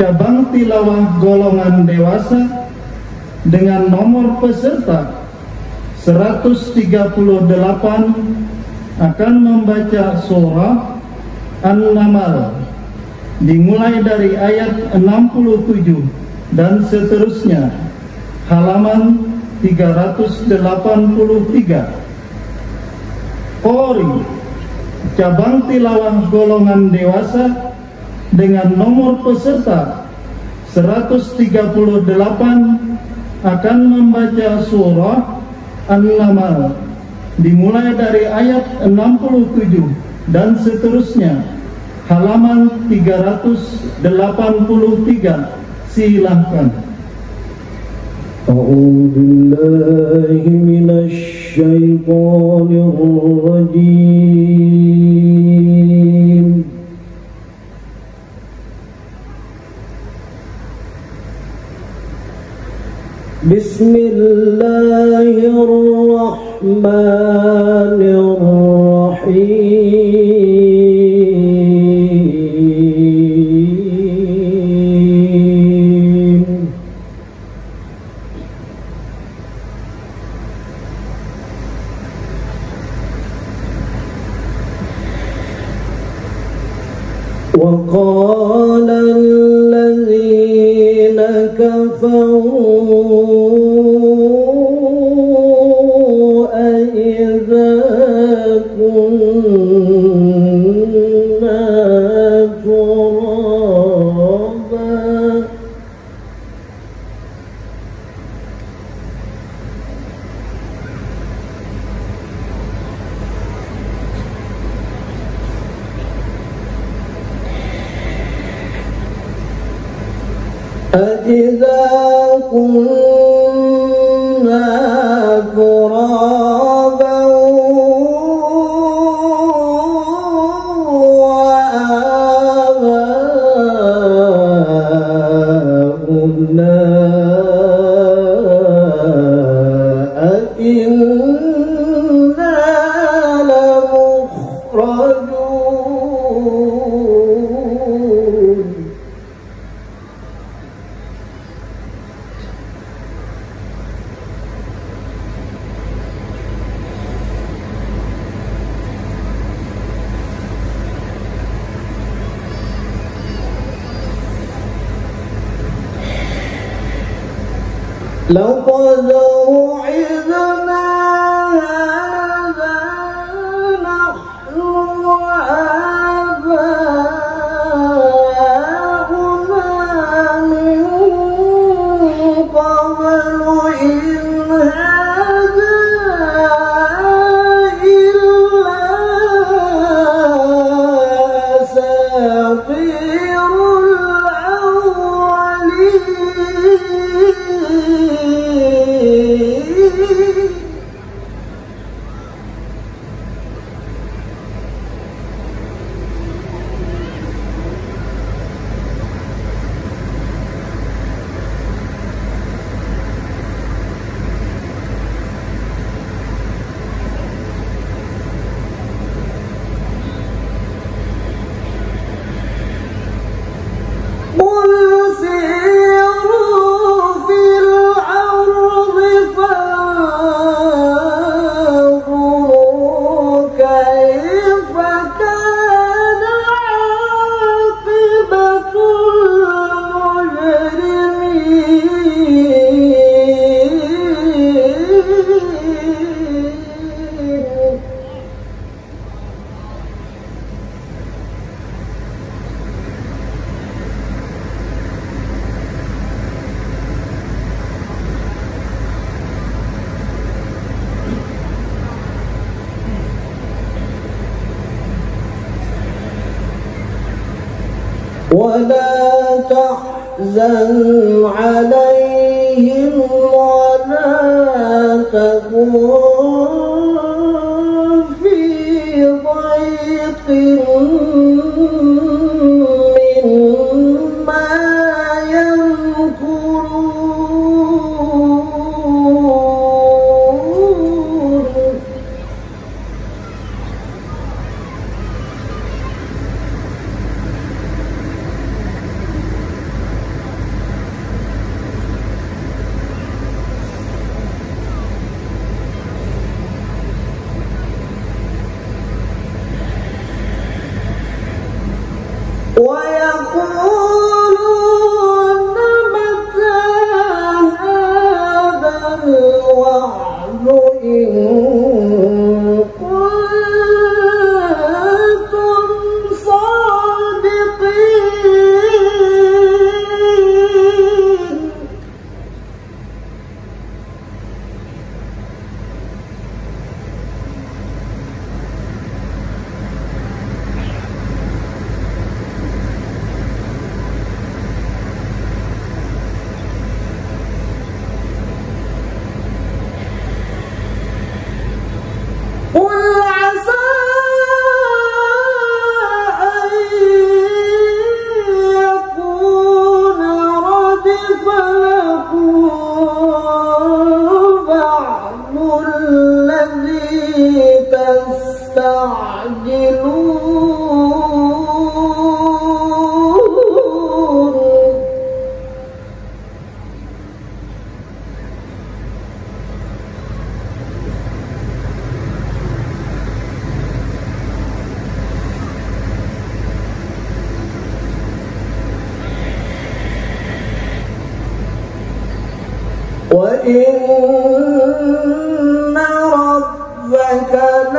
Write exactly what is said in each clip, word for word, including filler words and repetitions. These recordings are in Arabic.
cabang tilawah golongan dewasa dengan nomor peserta seratus tiga puluh delapan akan membaca surah An-Naml dimulai dari ayat enam puluh tujuh dan seterusnya, halaman tiga ratus delapan puluh tiga. Qori, cabang tilawah golongan dewasa dengan nomor peserta seratus tiga puluh delapan akan membaca surah An-Naml dimulai dari ayat enam puluh tujuh dan seterusnya, halaman tiga ratus delapan puluh tiga. Silahkan. A'udzu billahi minasy syaithanir rajim. Bismillahirrahmanirrahim. Wa qala allazina kafaru أَإِذَا كُنَّا تُرَابًا وَآبَاؤُنَا أَإِنَّا لَمُخْرَجُونَ. لقد وعدنا هذا نحن وآباؤنا من قبل إن هذا إلا أساطير ولا تحزن عليهم ولا تكن في ضيق مما يمكرون.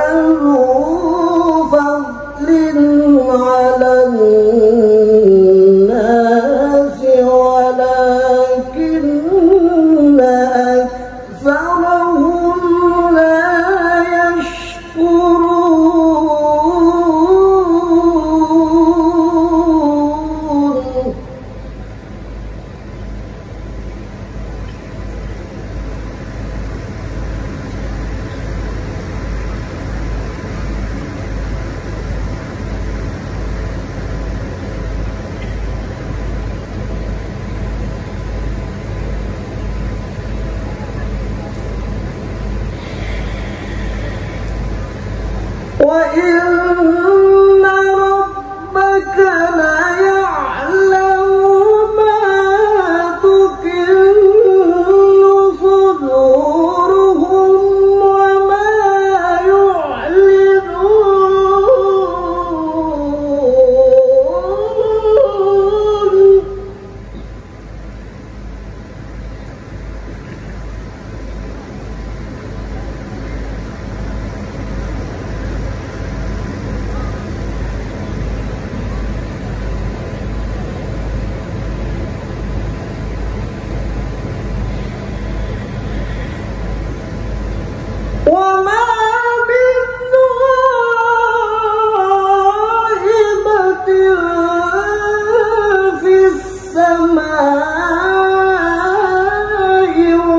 لذو فضل على الناس ولكن أكثرهم لا يشكرون. وإن ربك ليعلم ما تكن صدورهم وما يعلنون. وما من غائبة في السماء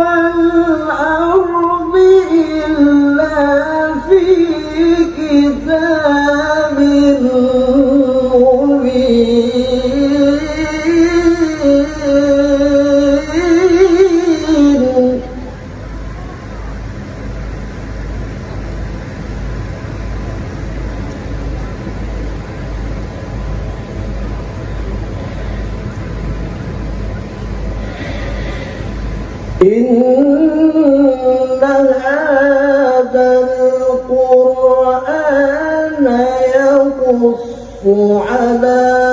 والأرض إلا في كتاب مبين. إن هذا القرآن يقص على